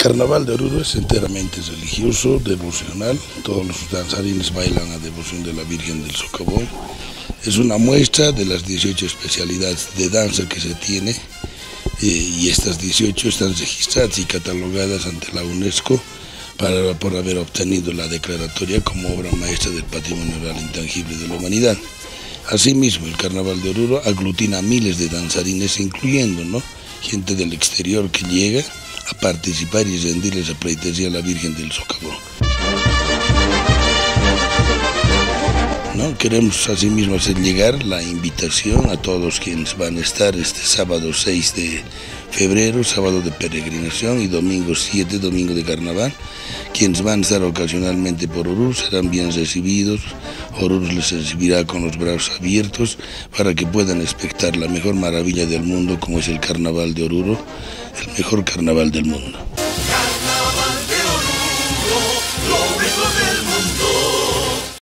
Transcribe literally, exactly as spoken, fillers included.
Carnaval de Oruro es enteramente religioso, devocional. Todos los danzarines bailan a devoción de la Virgen del Socavón. Es una muestra de las dieciocho especialidades de danza que se tiene eh, y estas dieciocho están registradas y catalogadas ante la UNESCO para, por haber obtenido la declaratoria como obra maestra del patrimonio oral intangible de la humanidad. Asimismo, el Carnaval de Oruro aglutina a miles de danzarines, incluyendo ¿no? gente del exterior que llega a participar y rendirles a pleitesía a la Virgen del Socavón. ¿No? Queremos asimismo hacer llegar la invitación a todos quienes van a estar este sábado seis de febrero, sábado de peregrinación, y domingo siete, domingo de carnaval. Quienes van a estar ocasionalmente por Oruro serán bien recibidos. Oruro les recibirá con los brazos abiertos para que puedan espectar la mejor maravilla del mundo, como es el Carnaval de Oruro, el mejor carnaval del mundo.